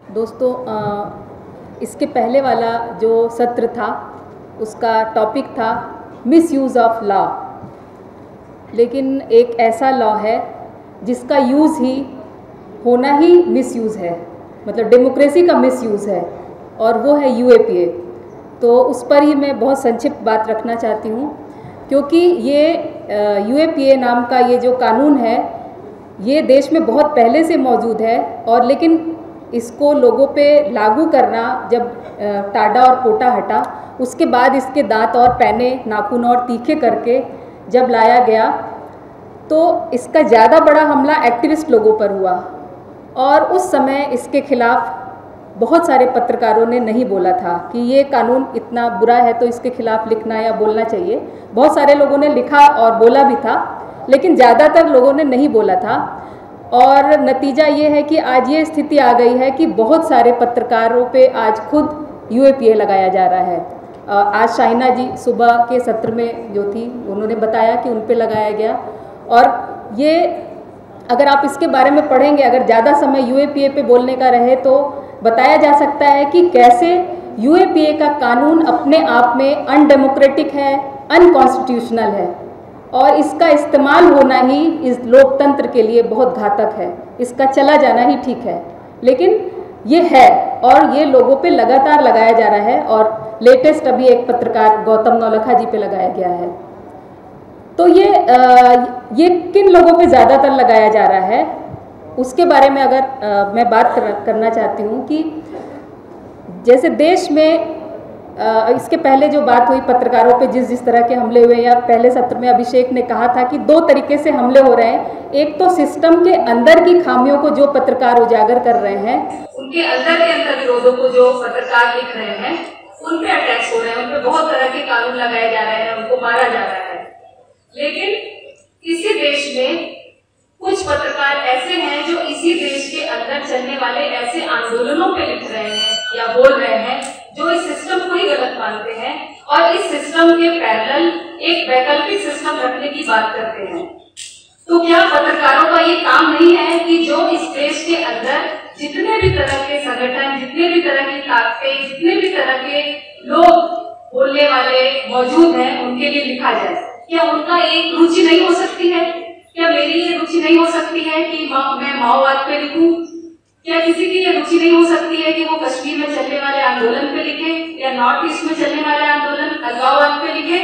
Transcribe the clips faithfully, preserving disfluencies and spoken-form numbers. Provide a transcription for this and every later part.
दोस्तों, इसके पहले वाला जो सत्र था उसका टॉपिक था मिसयूज़ ऑफ लॉ। लेकिन एक ऐसा लॉ है जिसका यूज़ ही होना ही मिसयूज़ है, मतलब डेमोक्रेसी का मिसयूज़ है, और वो है यू ए पी ए। तो उस पर ही मैं बहुत संक्षिप्त बात रखना चाहती हूँ, क्योंकि ये यू ए पी ए नाम का ये जो कानून है ये देश में बहुत पहले से मौजूद है, और लेकिन इसको लोगों पे लागू करना जब टाडा और पोटा हटा, उसके बाद इसके दांत और पैने, नाखून और तीखे करके जब लाया गया तो इसका ज़्यादा बड़ा हमला एक्टिविस्ट लोगों पर हुआ। और उस समय इसके खिलाफ बहुत सारे पत्रकारों ने नहीं बोला था कि ये कानून इतना बुरा है तो इसके खिलाफ लिखना या बोलना चाहिए। बहुत सारे लोगों ने लिखा और बोला भी था, लेकिन ज़्यादातर लोगों ने नहीं बोला था। और नतीजा ये है कि आज ये स्थिति आ गई है कि बहुत सारे पत्रकारों पे आज खुद यू ए पी ए लगाया जा रहा है। आज शाहिना जी सुबह के सत्र में जो थी उन्होंने बताया कि उन पे लगाया गया। और ये अगर आप इसके बारे में पढ़ेंगे, अगर ज़्यादा समय यू ए पी ए पे बोलने का रहे तो बताया जा सकता है कि कैसे यू ए पी ए का कानून अपने आप में अनडेमोक्रेटिक है, अनकॉन्स्टिट्यूशनल है, और इसका इस्तेमाल होना ही इस लोकतंत्र के लिए बहुत घातक है। इसका चला जाना ही ठीक है, लेकिन ये है और ये लोगों पे लगातार लगाया जा रहा है। और लेटेस्ट अभी एक पत्रकार गौतम नौलखा जी पे लगाया गया है। तो ये आ, ये किन लोगों पे ज़्यादातर लगाया जा रहा है उसके बारे में अगर आ, मैं बात कर, करना चाहती हूँ कि जैसे देश में आ, इसके पहले जो बात हुई पत्रकारों पे जिस जिस तरह के हमले हुए, या पहले सत्र में अभिषेक ने कहा था कि दो तरीके से हमले हो रहे हैं। एक तो सिस्टम के अंदर की खामियों को जो पत्रकार उजागर कर रहे हैं, उनके अंदर के अंदर विरोधों को जो पत्रकार लिख रहे हैं उन पे अटैक्स हो रहे हैं, उन पे बहुत तरह के कानून लगाए जा रहे हैं, उनको मारा जा रहा है। लेकिन इसी देश में कुछ पत्रकार ऐसे हैं जो इसी देश के अंदर चलने वाले ऐसे आंदोलनों पे लिख रहे हैं या बोल रहे हैं जो इस सिस्टम को ही गलत मानते हैं, और इस सिस्टम के पैरेलल एक वैकल्पिक सिस्टम रखने की बात करते हैं। तो क्या पत्रकारों का ये काम नहीं है कि जो इस देश के अंदर जितने भी तरह के संगठन, जितने भी तरह की ताकतें, जितने भी तरह के लोग बोलने वाले मौजूद हैं, उनके लिए लिखा जाए? क्या उनका एक रुचि नहीं हो सकती है? क्या मेरी ये रुचि नहीं हो सकती है कि मैं माओवाद पे लिखूं? क्या किसी की ये रुचि नहीं हो सकती है कि वो कश्मीर में चलने वाले आंदोलन पे लिखे, या नॉर्थ ईस्ट में चलने वाले आंदोलन अलगाववाद पे लिखे?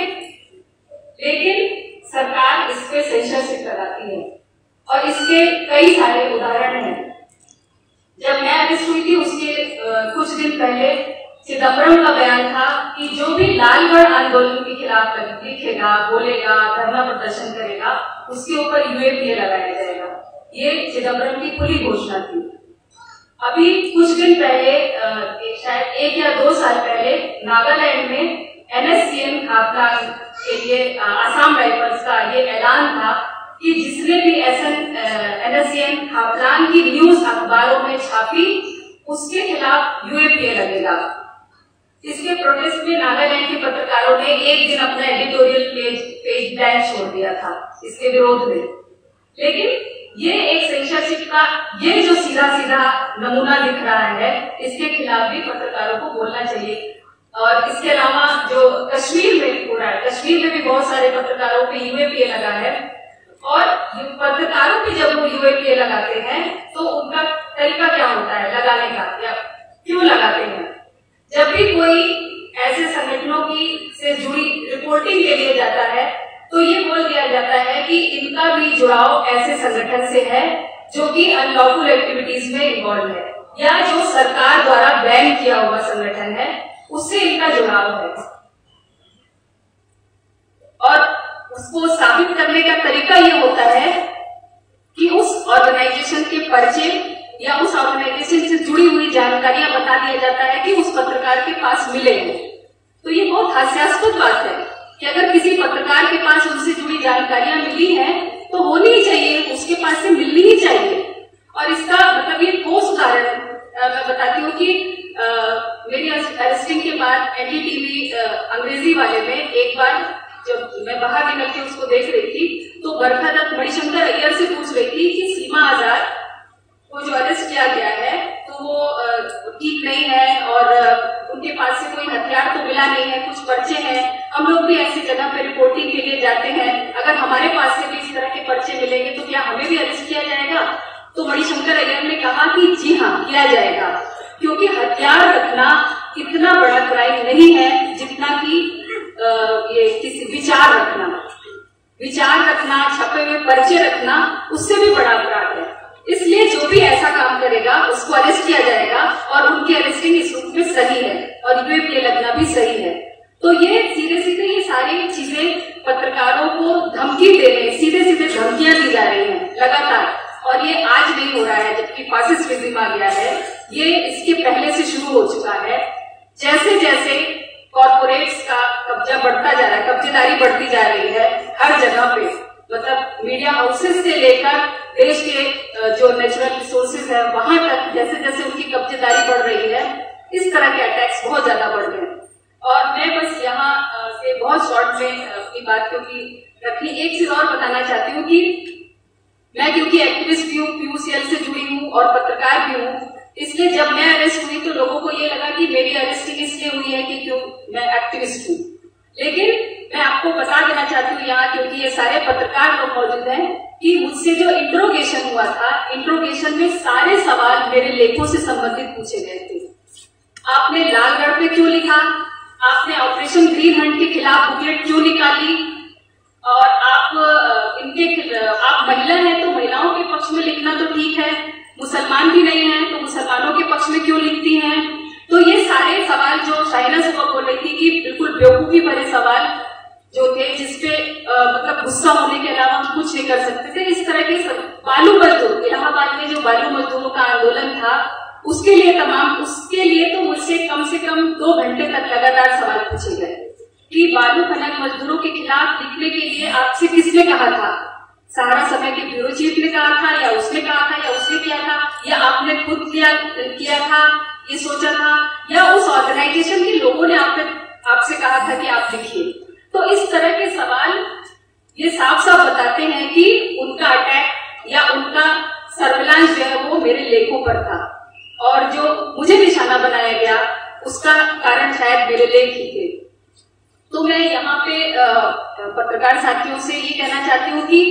लेकिन सरकार इस पे सेंसरशिप लगाती है, और इसके कई सारे उदाहरण हैं। जब मैं अरेस्ट हुई थी उसके कुछ दिन पहले चिदम्बरम का बयान था कि जो भी लालगढ़ आंदोलन के खिलाफ लिखेगा, बोलेगा, धरना प्रदर्शन करेगा, उसके ऊपर यू ए पी ए लगाया जाएगा। ये चिदम्बरम की खुली घोषणा थी। अभी कुछ दिन पहले, शायद एक या दो साल पहले, नागालैंड में N S C N Khaplang के लिए आसाम राइफल्स का ये ऐलान था कि जिसने भी N S C N Khaplang की न्यूज अखबारों में छापी उसके खिलाफ यू ए पी ए लगेगा। इसके प्रोटेस्ट में नागालैंड के पत्रकारों ने एक दिन अपना एडिटोरियल पेज पेज ब्लैंक छोड़ दिया था इसके विरोध में। लेकिन ये एक सेंसरशिप का ये जो सीधा सीधा नमूना दिख रहा है, इसके खिलाफ भी पत्रकारों को बोलना चाहिए। और इसके अलावा जो कश्मीर में हो रहा है, कश्मीर में भी बहुत सारे पत्रकारों पे यू ए पी ए लगा है, और पत्रकारों पे जब वो यू ए पी ए लगाते हैं तो उनका तरीका क्या होता है लगाने का, या क्यों लगाते हैं? जब भी कोई ऐसे संगठनों की से जुड़ी रिपोर्टिंग के लिए जाता है तो ये बोल दिया जाता है कि इनका भी जुड़ाव ऐसे संगठन से है जो कि अनलॉफुल एक्टिविटीज में इन्वॉल्व है, या जो सरकार द्वारा बैन किया हुआ संगठन है, उससे इनका जुड़ाव है। और उसको साबित करने का तरीका ये होता है कि उस ऑर्गेनाइजेशन के पर्चे या उस ऑर्गेनाइजेशन से जुड़ी हुई जानकारियां बता दिया जाता है कि उस पत्रकार के पास मिले हैं। तो ये बहुत हास्यास्पद बात है कि अगर किसी पत्रकार के पास उनसे जुड़ी जानकारियां मिली हैं तो होनी ही चाहिए, उसके पास से मिलनी ही चाहिए। और इसका मतलब ये ठोस उदाहरण मैं बताती हूँ कि आ, मेरी अरेस्टिंग के बाद एन डी टी वी अंग्रेजी वाले में एक बार जब मैं बाहर निकल के उसको देख रही थी तो बरखा मणिशंकर अय्यर से पूछ रही थी कि सीमा आजाद को जो अरेस्ट किया गया है तो तो वो ठीक नहीं है और उनके पास से कोई हथियार तो मिला नहीं है, कुछ पर्चे हैं। हम लोग भी ऐसी जगह पे रिपोर्टिंग के लिए जाते हैं, अगर हमारे पास से भी इस तरह के पर्चे मिलेंगे तो क्या हमें भी अरेस्ट किया जाएगा? तो मणिशंकर अय्यर ने कहा कि जी हाँ, किया जाएगा, क्योंकि हथियार रखना इतना बड़ा क्राइम नहीं है जितना कि ये किसी विचार रखना विचार रखना छपे हुए पर्चे रखना उससे भी बड़ा अपराध है। इसलिए जो भी ऐसा काम करेगा उसको अरेस्ट किया जाएगा और उनकी अरेस्टिंग इस रूप में सही है और यूएपीए लगना भी सही है। तो ये सीधे सीधे ये सारी चीजें पत्रकारों को धमकी दे रहे हैं, सीधे सीधे धमकियां दी जा रही हैं लगातार, और ये आज नहीं हो रहा है जबकि फासिस्ट रिजिम आ गया है, ये इसके पहले से शुरू हो चुका है। जैसे जैसे कॉर्पोरेट्स का कब्जा बढ़ता जा रहा है, कब्जेदारी बढ़ती जा रही है हर जगह पे, मतलब मीडिया हाउसेस से लेकर देश के जो नेचुरल रिसोर्सेज है वहां तक, जैसे जैसे उनकी कब्जेदारी बढ़ रही है इस तरह के अटैक्स बहुत ज्यादा बढ़ गए। और मैं बस यहाँ से बहुत शॉर्ट में अपनी बात क्योंकि रखी, एक चीज और बताना चाहती हूँ कि मैं क्योंकि एक्टिविस्ट भी हूँ, पीयूसीएल से जुड़ी हूँ और पत्रकार भी हूँ, इसलिए जब मैं अरेस्ट हुई तो लोगों को ये लगा कि मेरी अरेस्टिंग इसलिए हुई है कि क्यों मैं एक्टिविस्ट हूँ। लेकिन मैं आपको बता देना चाहती हूँ यहाँ, क्योंकि ये सारे पत्रकार लोग मौजूद हैं, कि मुझसे जो इंट्रोगेशन हुआ था, इंट्रोगेशन में सारे सवाल मेरे लेखों से संबंधित पूछे गए थे। आपने लालगढ़ पे क्यों लिखा, आपने ऑपरेशन ग्रीन हंट के खिलाफ बुकलेट क्यों निकाली, और आप इनके आप महिला हैं तो महिलाओं के पक्ष में लिखना तो ठीक है, मुसलमान भी नहीं है तो मुसलमानों के पक्ष में क्यों लिखती हैं। तो ये सारे सवाल जो शाइना सुबह बोल रही थी कि बिल्कुल बेवकूफी भरे सवाल जो थे, जिसपे मतलब गुस्सा होने के अलावा हम कुछ नहीं कर सकते थे, इस तरह के बालू मजदूर, इलाहाबाद में जो बालू मजदूरों का आंदोलन था उसके लिए तमाम उसके लिए तो मुझसे कम से कम दो घंटे तक लगातार सवाल पूछे गए कि बालू खनन मजदूरों के खिलाफ लिखने के लिए आपसे किसने कहा था, सहारा समय के ब्यूरो चीफ ने कहा था, या उसने कहा था, या उसने किया था, या आपने खुद किया किया था, ये सोचा था, या उस ऑर्गेनाइजेशन के लोगों ने आपने आपसे कहा था कि आप लिखिए। तो इस तरह के सवाल ये साफ साफ बताते हैं कि उनका अटैक या उनका सर्विलांस जो है वो मेरे लेखों पर था, और जो मुझे निशाना बनाया गया उसका कारण शायद मेरे लेख ही थे। तो मैं यहाँ पे पत्रकार साथियों से ये कहना चाहती हूँ कि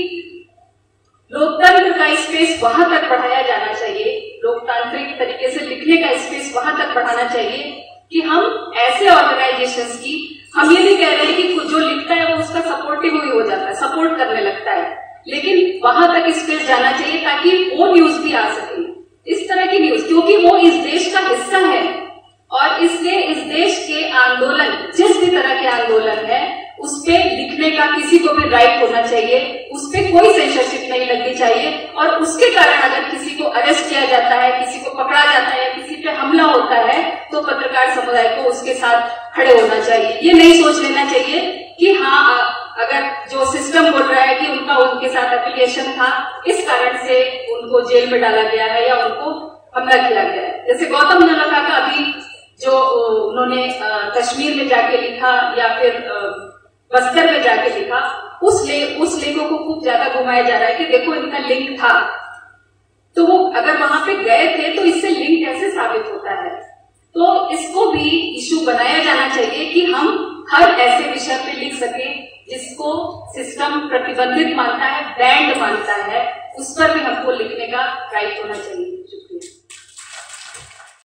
लोकतंत्र का स्पेस वहां तक बढ़ाया जाना चाहिए, लोकतांत्रिक तरीके से लिखने का स्पेस वहां तक बढ़ाना चाहिए कि हम ऐसे ऑर्गेनाइजेशंस की, हम ये नहीं कह रहे हैं कि जो लिखता है वो उसका सपोर्टिव ही हो जाता है, सपोर्ट करने लगता है, लेकिन वहां तक स्पेस जाना चाहिए ताकि वो न्यूज भी आ सके, इस तरह की न्यूज, क्योंकि वो इस देश का हिस्सा है और इसलिए इस देश के आंदोलन, जिस भी तरह के आंदोलन है, उस पे लिखने का किसी को भी राइट होना चाहिए, उस पे कोई सेंसरशिप नहीं लगनी चाहिए, और उसके कारण अगर किसी को अरेस्ट किया जाता है, किसी को पकड़ा जाता है, किसी पे हमला होता है, तो पत्रकार समुदाय को उसके साथ खड़े होना चाहिए। ये नहीं सोच लेना चाहिए कि हाँ, अगर जो सिस्टम बोल रहा है कि उनका उनके साथ एफिलिएशन था, इस कारण से उनको जेल में डाला गया है या उनको हमला किया गया है। जैसे गौतम नवलखा का अभी जो उन्होंने कश्मीर में जाके लिखा या फिर बस्तर में जाके लिखा, उस ले उस लेखों को खूब ज्यादा घुमाया जा रहा है कि देखो इनका लिंक था, तो वो अगर वहां पे गए थे तो इससे लिंक कैसे साबित होता है। तो इसको भी इशू बनाया जाना चाहिए कि हम हर ऐसे विषय पे लिख सके जिसको सिस्टम प्रतिबंधित मानता है, बैंड मानता है, उस पर भी हमको लिखने का राइट होना चाहिए।